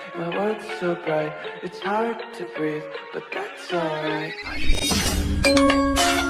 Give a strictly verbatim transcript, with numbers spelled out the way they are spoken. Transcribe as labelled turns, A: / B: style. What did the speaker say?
A: My world's so bright, it's hard to breathe, but that's alright.